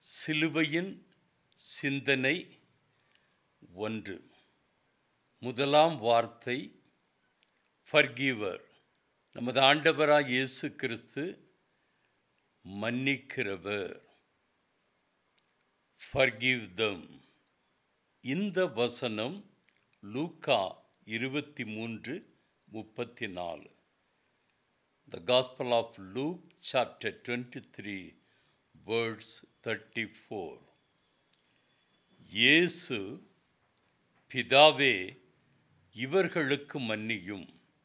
சிலுவையின் சிந்தனை 1. முதலாம் வார்த்தை ஃபர்கிவர். நமது ஆண்டவராய் இயேசு கிறிஸ்து மன்னிக்கிறவர். ஃபர்கிவ் தம். இந்த வசனம் லூக்கா 23:34. The Gospel of Luke chapter 23 verse 34. இயேசு, பிதாவே, இவர்களுக்கு மன்னியும்,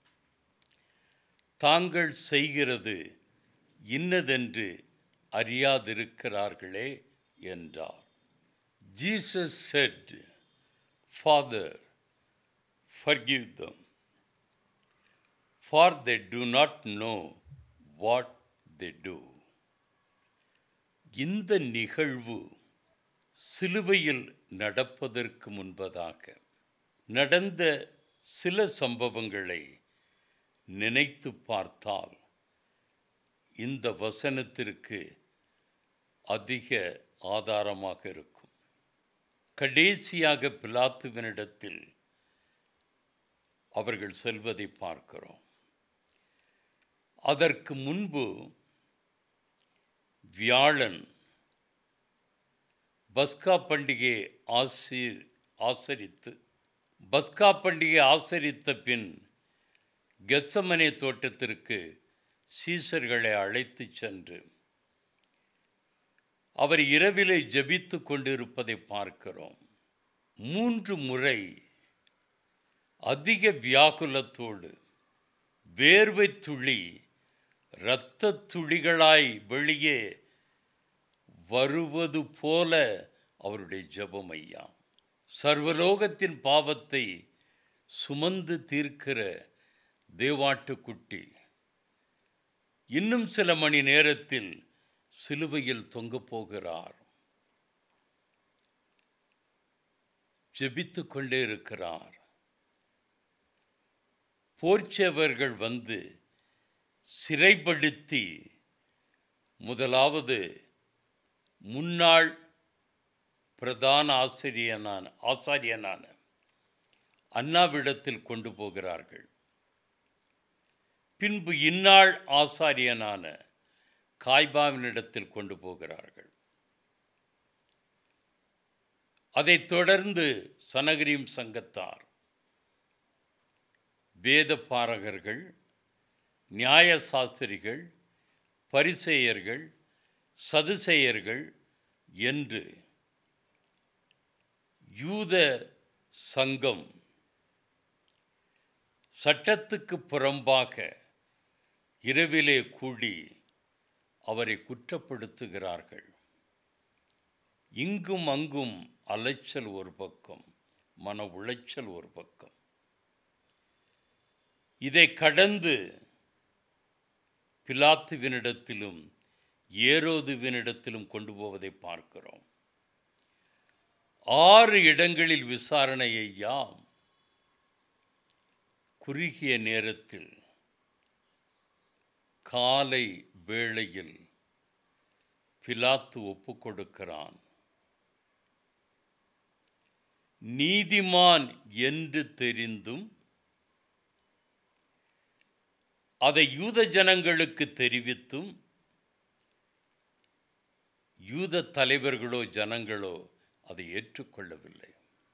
தாங்கள் செய்கிறது இன்னதென்று அறியாதிருக்கிறார்களே என்றார். Jesus said, Father, forgive them, for they do not know what they do. இந்த நிகழ்வு சிலுவையில் நடப்பதற்கு முன்பதாக நடந்த சில சம்பவங்களை நினைத்து பார்த்தால் இந்த வசனத்திற்கு அதிக ஆதாரமாக இருக்கும். கடைசியாக பிலாத்துவினிடத்தில் அவர்கள் செல்வதை பார்க்கிறோம். அதற்கு முன்பு வியாழன் பஸ்கா பண்டிகை ஆசரித்த பின் கெத்சமனே தோட்டத்திற்கு சீஷர்களை அழைத்து சென்று அவர் இரவிலே ஜெபித்து கொண்டிருப்பதை பார்க்கிறோம். 3 முறை அதிக வியாகுலத்தோடு வேர்வை துளி இரத்த துளிகளாய் வெளியே வருவது போல அவருடைய ஜெபம் ஐயா. சர்வலோகத்தின் பாவத்தை சுமந்து தீர்க்கிற தேவாட்டுக்குட்டி இன்னும் சில மணி நேரத்தில் சிலுவையில் தொங்கப் போகிறார். ஜெபித்து கொண்டே இருக்கிறார். போர்ச்சேவர்கள் வந்து சிறைப்படுத்தி முதலாவது முன்னாள் பிரதான ஆசாரியனான அன்னாவிடத்தில் கொண்டு போகிறார்கள். பின்பு இந்நாள் ஆசாரியனான காய்பாவினிடத்தில் கொண்டு போகிறார்கள். அதைத் தொடர்ந்து சனகரிம் சங்கத்தார், வேத பாரகர்கள், நியாய சாஸ்திரிகள், பரிசேயர்கள், சதுசேயர்கள் என்று யூத சங்கம் சட்டத்துக்கு புறம்பாக இரவிலே கூடி அவரை குற்றப்படுத்துகிறார்கள். இங்கும் அங்கும் அலைச்சல் ஒரு பக்கம், மன உளைச்சல் ஒரு பக்கம். இதை கடந்து பிலாத்துவினிடத்திலும் ஏரோதுவினிடத்திலும் கொண்டு போவதை பார்க்கிறோம். 6 இடங்களில் விசாரணையை யாம் குறுகிய நேரத்தில் காலை வேளையில் பிலாத்து ஒப்புக் கொடுக்கிறான். நீதிமான் என்று தெரிந்தும் அதை யூத ஜனங்களுக்கு தெரிவித்தும் யூத தலைவர்களோ ஜனங்களோ அதை ஏற்றுக்கொள்ளவில்லை.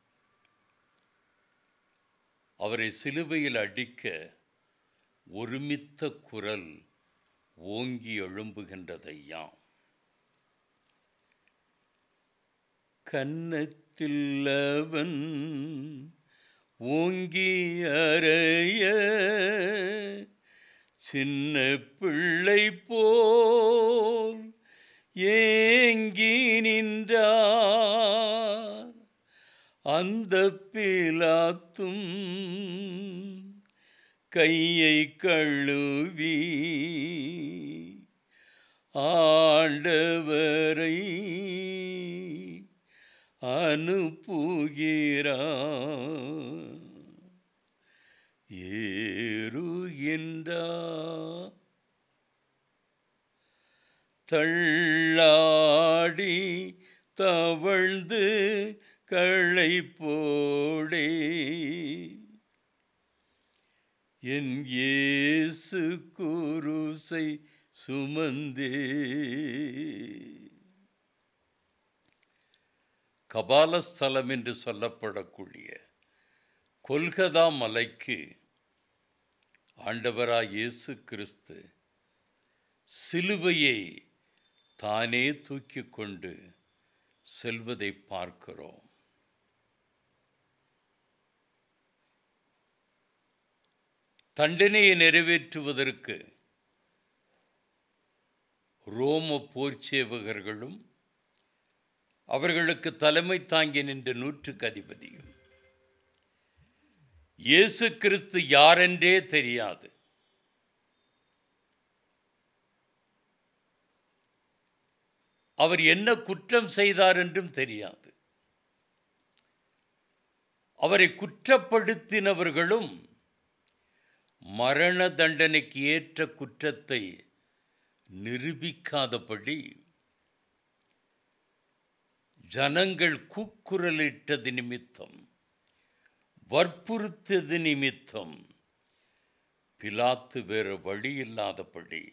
அவரை சிலுவையில் அடிக்க ஒருமித்த குரல் ஓங்கி எழும்புகின்றதையாம். கன்னத்தில் அவன் ஓங்கி அறைய சின்ன பிள்ளை போல் ஏங்கி நின்றார். அந்த பிலாத்தும் கையை கழுவி ஆண்டவரை அனுப்புகிறார். ஏறுகின்றார் தள்ளாடி தவழ்ந்து களைப்போடே என் இயேசு குருசை சுமந்தே. கபாலஸ்தலம் என்று சொல்லப்படக்கூடிய கொல்கதா மலைக்கு ஆண்டவராய் இயேசு கிறிஸ்து சிலுவையை தானே தூக்கி கொண்டு செல்வதை பார்க்கிறோம். தண்டனையை நிறைவேற்றுவதற்கு ரோம போர்ச்சேவகர்களும் அவர்களுக்கு தலைமை தாங்கி நின்ற நூற்றுக்கு அதிபதியும் இயேசு கிறிஸ்து யாரென்றே தெரியாது. அவர் என்ன குற்றம் செய்தார் என்றும் தெரியாது. அவரை குற்றப்படுத்தினவர்களும் மரண தண்டனைக்கு ஏற்ற குற்றத்தை நிரூபிக்காதபடி ஜனங்கள் கூக்குரலிட்டது நிமித்தம், வற்புறுத்தது நிமித்தம் பிலாத்து வேறு வழி இல்லாதபடி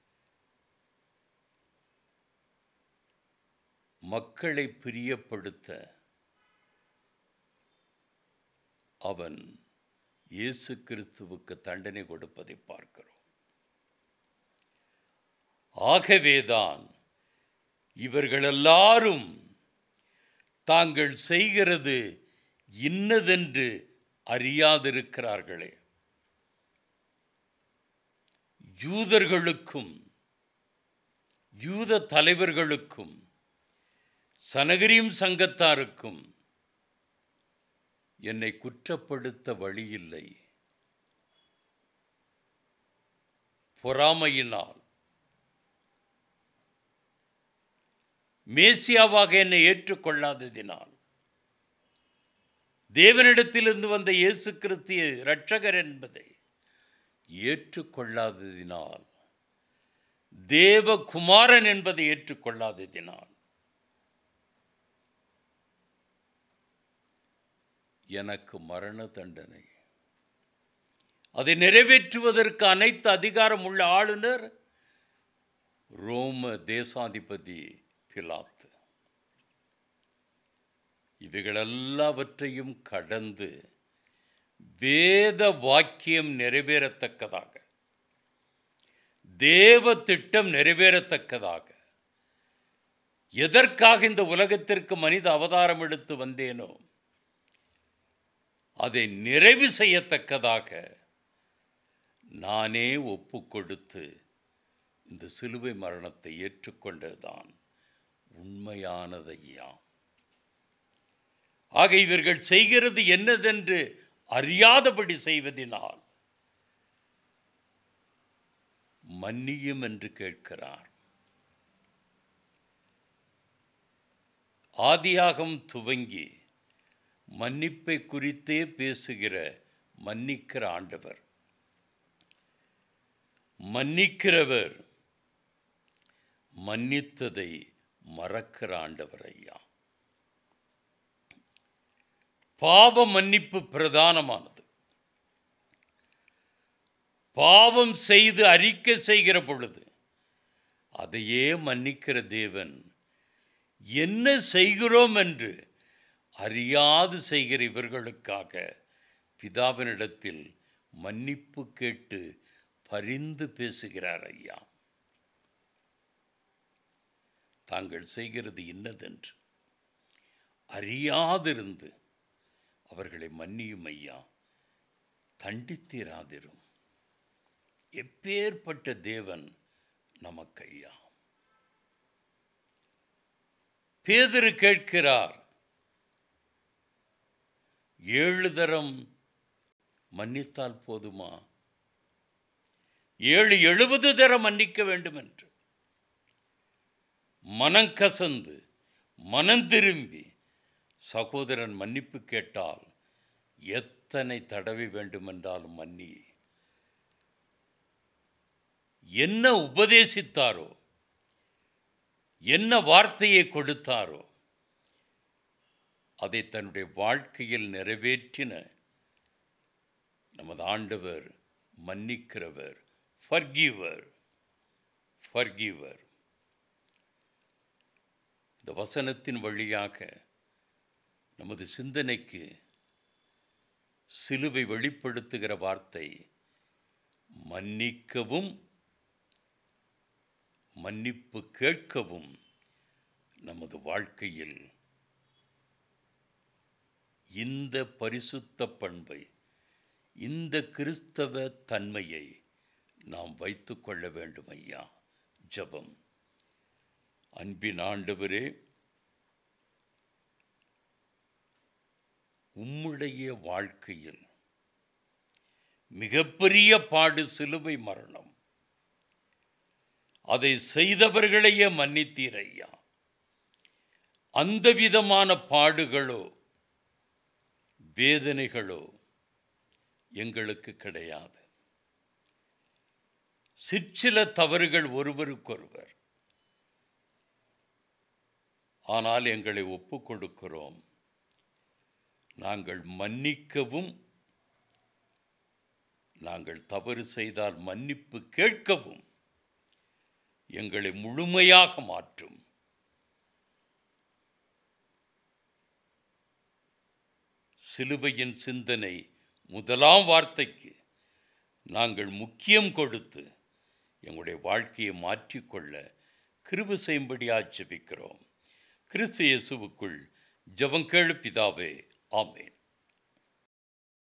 மக்களை பிரியப்படுத்த அவன் இயேசு கிறிஸ்துவுக்கு தண்டனை கொடுப்பதை பார்க்கிறோம். ஆகவேதான் இவர்கள் எல்லாரும் தாங்கள் செய்கிறது இன்னதென்று அறியாதிருக்கிறார்களே. யூதர்களுக்கும் யூத தலைவர்களுக்கும் சனகரியும் சங்கத்தாருக்கும் என்னை குற்றப்படுத்த வழியில்லை. பொறாமையினால் மேசியாவாக என்னை ஏற்றுக்கொள்ளாததினால், தேவனிடத்திலிருந்து வந்த இயேசு கிறிஸ்து இரட்சகர் என்பதை ஏற்றுக்கொள்ளாததினால், தேவகுமாரன் என்பதை ஏற்றுக்கொள்ளாததினால் எனக்கு மரண தண்டனை. அதை நிறைவேற்றுவதற்கு அனைத்து அதிகாரம் உள்ள ஆளுநர் ரோம தேசாதிபதி பிலாத்து. இவைகளெல்லாவற்றையும் கடந்து வேத வாக்கியம் நிறைவேறத்தக்கதாக, தேவ திட்டம் நிறைவேறத்தக்கதாக, எதற்காக இந்த உலகத்திற்கு மனித அவதாரம் எடுத்து வந்தேனோ அதை நிறைவு செய்யத்தக்கதாக நானே ஒப்பு கொடுத்து இந்த சிலுவை மரணத்தை ஏற்றுக்கொண்டதுதான் உண்மையானதையா. ஆக இவர்கள் செய்கிறது என்னதென்று அறியாதபடி செய்வதினால் மன்னியும் என்று கேட்கிறார். ஆதியாகம் துவங்கி மன்னிப்பை குறித்தே பேசுகிற மன்னிக்கிற ஆண்டவர், மன்னிக்கிறவர், மன்னித்ததை மறக்கிற ஆண்டவர் ஐயா. பாவ மன்னிப்பு பிரதானமானது. பாவம் செய்து அறிக்கை செய்கிற பொழுது அதையே மன்னிக்கிற தேவன், என்ன செய்கிறோம் என்று அறியாது செய்கிற இவர்களுக்காக பிதாவினிடத்தில் மன்னிப்பு கேட்டு பரிந்து பேசுகிறார் ஐயா. தாங்கள் செய்கிறது இன்னதென்று அறியாதிருந்து அவர்களை மன்னியும் ஐயா, தண்டித்தீராதிரும். எப்பேற்பட்ட தேவன் நமக்கு ஐயா. பேதுரு கேட்கிறார், 7 தரம் மன்னித்தால் போதுமா? 70 தரம் மன்னிக்க வேண்டும் என்று. மனம் கசந்து மனம் திரும்பி சகோதரன் மன்னிப்பு கேட்டால் எத்தனை தடவை வேண்டுமென்றாலும் மன்னி. என்ன உபதேசித்தாரோ, என்ன வார்த்தையை கொடுத்தாரோ அதை தன்னுடைய வாழ்க்கையில் நிறைவேற்றின நமது ஆண்டவர் மன்னிக்கிறவர், ஃபர்கிவர். இந்த வசனத்தின் வழியாக நமது சிந்தனைக்கு சிலுவை வெளிப்படுத்துகிற வார்த்தை மன்னிக்கவும் மன்னிப்பு கேட்கவும் நமது வாழ்க்கையில் இந்த பரிசுத்த பண்பை, இந்த கிறிஸ்தவ தன்மையை நாம் வைத்து கொள்ள வேண்டும் ஐயா. ஜெபம். அன்பின் ஆண்டவரே, உம்முடைய வாழ்க்கையில் மிகப்பெரிய பாடு சிலுவை மரணம். அதை செய்தவர்களையே மன்னித்தீர் ஐயா. அந்த விதமான பாடுகளோ வேதனைகளோ எங்களுக்கு கிடையாது. சிற்சில தவறுகள் ஒருவருக்கொருவர், ஆனால் எங்களை ஒப்புக் கொடுக்கிறோம். நாங்கள் மன்னிக்கவும், நாங்கள் தவறு செய்தால் மன்னிப்பு கேட்கவும் எங்களை முழுமையாக மாற்றும். சிலுவையின் சிந்தனை முதலாம் வார்த்தைக்கு நாங்கள் முக்கியம் கொடுத்து எங்களுடைய வாழ்க்கையை மாற்றிக்கொள்ள கிருபை செய்யும்படியாக ஜெபிக்கிறோம். கிறிஸ்து இயேசுவுக்குள் ஜெபம் கேளு பிதாவே. ஆமென்.